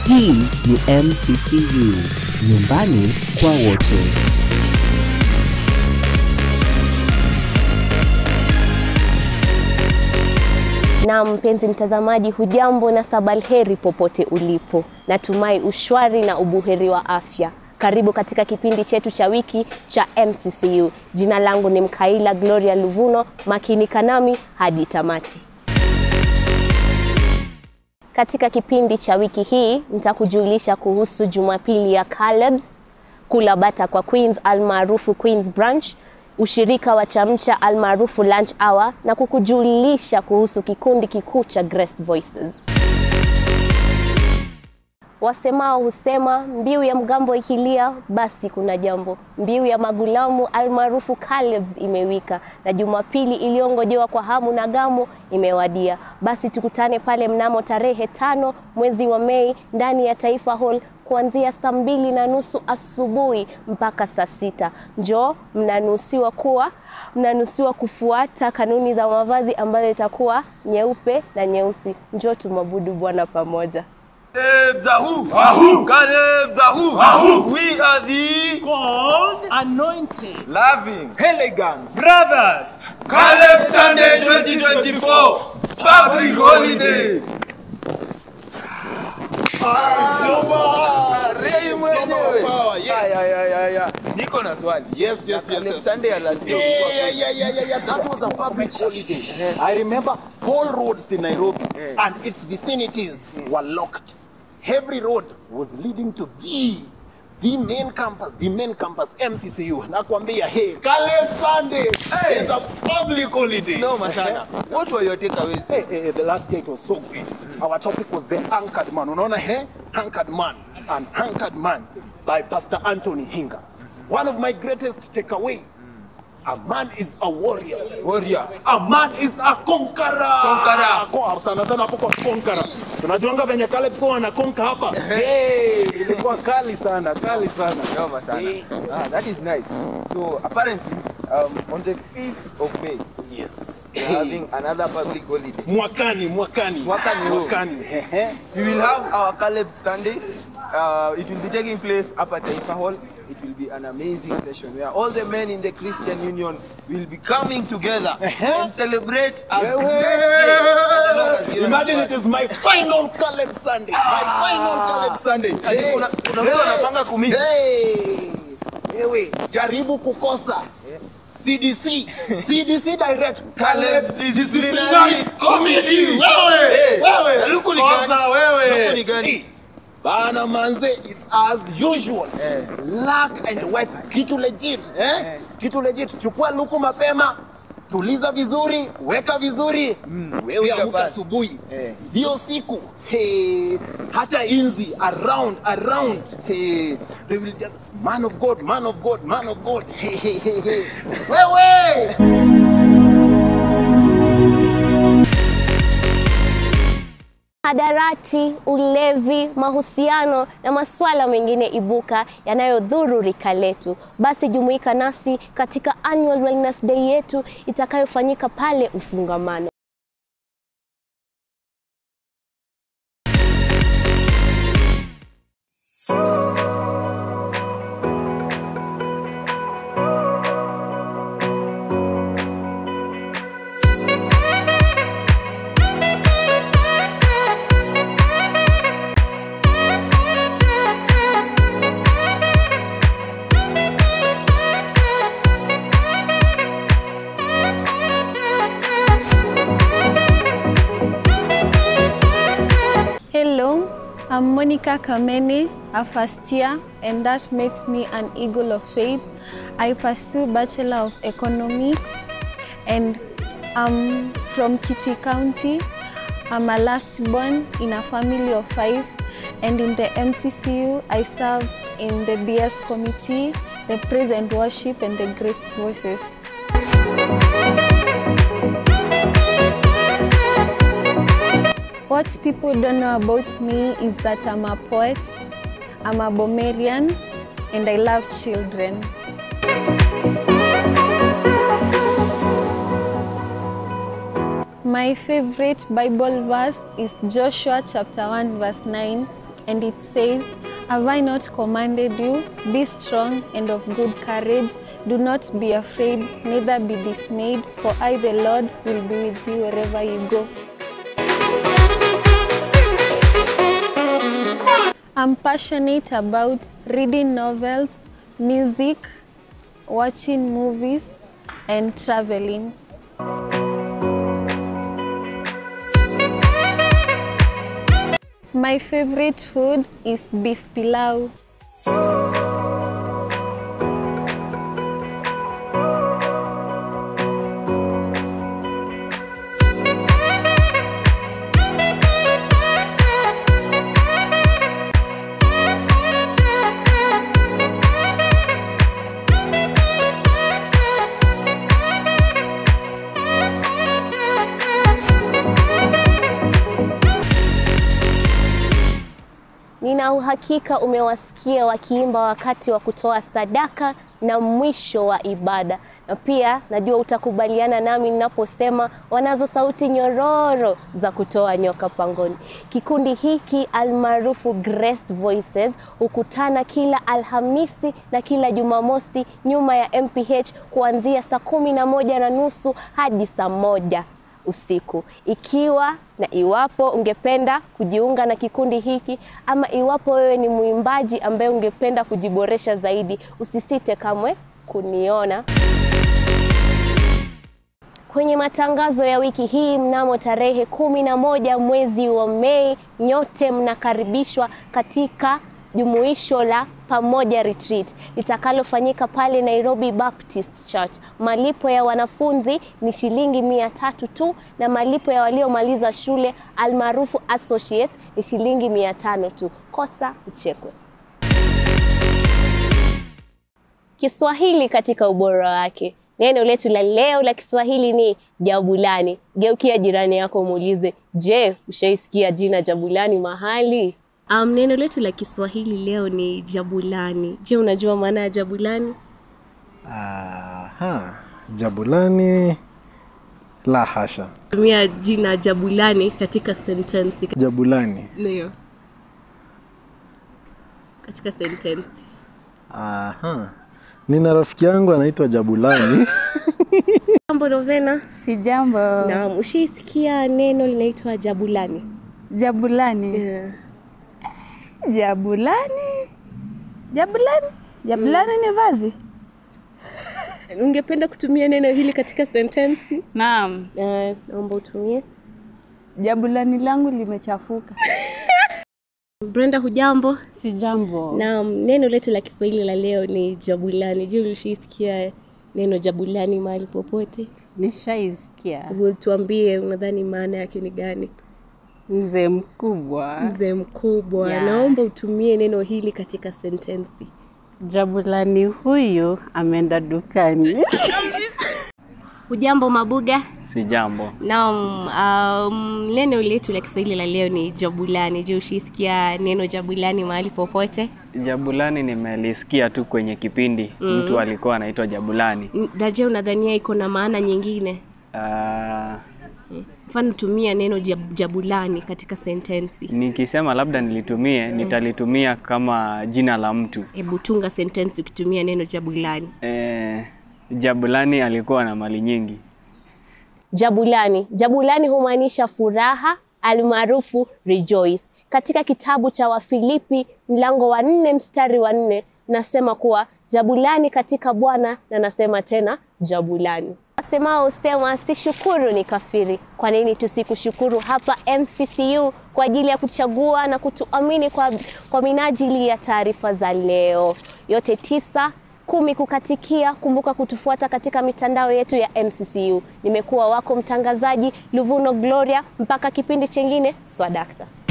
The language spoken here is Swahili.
Hii ni MCCU, nyumbani kwa wote. Na mpenzi mtazamaji, hujambo na sabalheri popote ulipo. Natumai ushwari na ubuheri wa afya. Karibu katika kipindi chetu cha wiki cha MCCU. Jina langu ni Mkaila Gloria Luvuno, makinika nami hadi tamati. Katika kipindi cha wiki hii nitakujulisha kuhusu Jumapili ya Caleb's, kula bata kwa Queens almaarufu Queens Brunch, ushirika wa chamcha almaarufu Lunch Hour, na kukujulisha kuhusu kikundi kikuu cha Grace Voices. Wasemao husema mbiu ya mgambo ikilia basi kuna jambo. Mbiu ya magulamu almaarufu Caleb's imewika, na Jumapili iliongojewa kwa hamu na gamu imewadia. Basi tukutane pale mnamo tarehe 5 mwezi wa Mei ndani ya Taifa Hall kuanzia saa 2:30 asubuhi mpaka saa 6. Njoo, mnanusiwa kufuata kanuni za mavazi ambayo itakuwa nyeupe na nyeusi. Njoo tumabudu Bwana pamoja. Caleb Zahu, Ahu. Caleb Zahu, Ahu. We are the called, anointed, loving, elegant brothers. Caleb Sunday 2024 public holiday. Niko na swali. Yes. Sunday ya last year. Yeah. That was a public holiday. I remember all roads in Nairobi and its vicinities were locked. Every road was leading to the main campus, MCCU. Nakwambia, hey, Caleb Sunday is a public holiday. No, Masana. What were your takeaways? Hey, the last year it was so great. Our topic was the anchored man. Unaona, hey? Anchored man. An anchored man by Pastor Anthony Hinga. One of my greatest takeaway. A man is a warrior. A man is a conqueror. Sana hapo kwa conqueror. Tunajuanga venye Caleb so ana conquer hapa. Hey, ilikuwa kali sana. No, Masana. That is nice. So apparently, on the 5th of May, yes, we're having another public holiday. Mwakani. We will have our Caleb Sunday. It will be taking place up at Taifa Hall. It will be an amazing session where all the men in the Christian Union will be coming together and celebrate a great day. Imagine it is my final Caleb Sunday. Kuna mtu anapanga kumiss. Ewe, jaribu kukosa. CDC direct Caleb disciplinary committee. Wewe. Luku ni gani? Bana manze, it's as usual. Black and white, kitu legit. Kitu legit. Chukua luku mapema, tuliza vizuri, weka vizuri. Wewe amka asubuhi. Hiyo siku, hata inzi around. They will just man of God. Wewe! Hadarati, ulevi, mahusiano na masuala mengine ibuka yanayodhuru rika letu. Basi jumuika nasi katika Annual Wellness Day yetu itakayofanyika pale Ufungamano. Hello, I'm Monica Kamene, a first year, and that makes me an eagle of faith. I pursue Bachelor of Economics, and I'm from Kitui County. I'm a last born in a family of 5, and in the MCCU, I serve in the BS committee, the praise and worship, and the Grace Voices. What people don't know about me is that I'm a poet, I'm a Bomerian, and I love children. My favorite Bible verse is Joshua chapter 1 verse 9. and it says, "Have I not commanded you? Be strong and of good courage. Do not be afraid, neither be dismayed, for I, the Lord, will be with you wherever you go." I'm passionate about reading novels, music, watching movies, and traveling. My favorite food is beef pilau. Nina uhakika umewasikia wakiimba wakati wa kutoa sadaka na mwisho wa ibada. Na pia najua utakubaliana nami ninaposema wanazo sauti nyororo za kutoa nyoka pangoni. Kikundi hiki almaarufu Graced Voices hukutana kila Alhamisi na kila Jumamosi nyuma ya MPH kuanzia saa 11:30 hadi saa 1 usiku. Ikiwa na iwapo ungependa kujiunga na kikundi hiki, ama iwapo wewe ni muimbaji ambaye ungependa kujiboresha zaidi, usisite kamwe kuniona. Kwenye matangazo ya wiki hii mnamo tarehe 11 mwezi wa Mei, nyote mnakaribishwa katika jumuisho la Pamoja Retreat litakalofanyika pale Nairobi Baptist Church. Malipo ya wanafunzi ni shilingi 300 tu, na malipo ya waliomaliza shule almaarufu associates ni shilingi 500 tu. Kosa uchekwe. Kiswahili katika ubora wake. Neno letu la leo la Kiswahili ni jabulani. Geukia jirani yako muulize, "Je, ushaisikia jina jabulani mahali?" Neno letu la Kiswahili leo ni jabulani. Je, unajua maana ya jabulani? Jabulani la hasha. Tumia jina jabulani katika sentence. Jabulani. Ndio. Katika sentence. Nina rafiki yangu anaitwa Jabulani. Jambo Rovena. Si jambo. Naam, ushaisikia neno linaitwa jabulani? Jabulani. Yeah. Jabulani. Jabulani. Jabulani ni vazi. Ungependa kutumia neno hili katika sentence? Naam. Naomba utumie. Jabulani langu limechafuka. Brenda, hujambo? Si jambo. Naam, neno letu la Kiswahili la leo ni jabulani. Je, ulishisikia neno jabulani mahali popote? Nishaisikia. Hebu tuambie unadhani maana yake ni gani? Mzee mkubwa. Mzee mkubwa. Yeah. Naomba utumie neno hili katika sentensi. Jabulani huyu ameenda dukani. Hujambo Mabuga? Si jambo. Naam, neno letu la Kiswahili la leo ni jabulani. Je, ushisikia neno jabulani mahali popote? Jabulani nimelisikia tu kwenye kipindi. Mtu alikuwa anaitwa Jabulani. Na je, unadhania iko na maana nyingine? Mfano tumia neno jabulani katika sentensi. Nikisema labda nilitumie, nitalitumia kama jina la mtu. Hebu tunga sentensi ukitumia neno jabulani. Jabulani alikuwa na mali nyingi. Jabulani. Jabulani humaanisha furaha, almaarufu rejoice. Katika kitabu cha Wafilipi mlango wa 4 mstari wa 4 nasema kuwa jabulani katika Bwana, na nasema tena jabulani. Wasemao usema si shukuru ni kafiri. Kwa nini tusikushukuru hapa MCCU kwa ajili ya kuchagua na kutuamini kwa minajili ya taarifa za leo? Yote 9:10 kukatikia. Kumbuka kutufuata katika mitandao yetu ya MCCU. Nimekuwa wako mtangazaji Luvuno Gloria, mpaka kipindi chengine, swadakta.